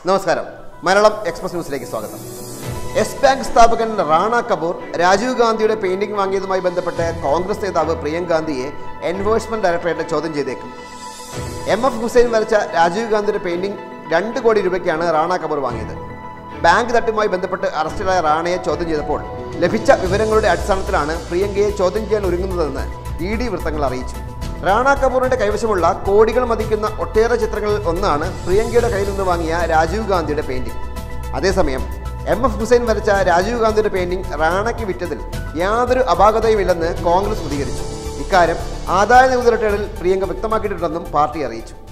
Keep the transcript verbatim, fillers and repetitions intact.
നമസ്കാരം. മലയാളം എക്സ്പ്രസ് ന്യൂസിലേക്ക് സ്വാഗതം. യെസ് ബാങ്ക് സ്ഥാപകൻ റാണ കപൂർ രാജീവ് ഗാന്ധിയുടെ പെയിന്റിംഗ് വാങ്ങിയതുമായി ബന്ധപ്പെട്ട് കോൺഗ്രസ് നേതാവ് പ്രിയങ്ക ഗാന്ധിയെ എൻഫോഴ്സ്മെന്റ് ഡയറക്ടറേറ്റ് ചോദ്യം ചെയ്തേക്കും. എം എഫ് ഹുസൈൻ വരച്ച രാജീവ് ഗാന്ധിയുടെ പെയിന്റിംഗ് രണ്ട് കോടി രൂപയ്ക്കാണ് റാണ കപൂർ വാങ്ങിയത്. ബാങ്ക് തട്ടിപ്പുമായി ബന്ധപ്പെട്ട് അറസ്റ്റിലായ റാണയെ ചോദ്യം ചെയ്തപ്പോൾ ലഭിച്ച വിവരങ്ങളുടെ അടിസ്ഥാനത്തിലാണ് പ്രിയങ്കയെ ചോദ്യം ചെയ്യാൻ ഒരുങ്ങുന്നതെന്ന് ഇ ഡി വൃത്തങ്ങൾ അറിയിച്ചു. റാണ കപൂറിന്റെ കൈവശമുള്ള കോടികൾ മതിക്കുന്ന ഒട്ടേറെ ചിത്രങ്ങളിൽ ഒന്നാണ് പ്രിയങ്കയുടെ കയ്യിൽ നിന്ന് വാങ്ങിയ രാജീവ് ഗാന്ധിയുടെ പെയിന്റിംഗ്. അതേസമയം എം എഫ് ഹുസൈൻ വരച്ച രാജീവ് ഗാന്ധിയുടെ പെയിന്റിംഗ് റാണയ്ക്ക് വിറ്റതിൽ യാതൊരു അപാകതയുമില്ലെന്ന് കോൺഗ്രസ് പ്രതികരിച്ചു. ഇക്കാര്യം ആദായ നികുതി റിട്ടേണിൽ പ്രിയങ്ക വ്യക്തമാക്കിയിട്ടുണ്ടെന്നും പാർട്ടി അറിയിച്ചു.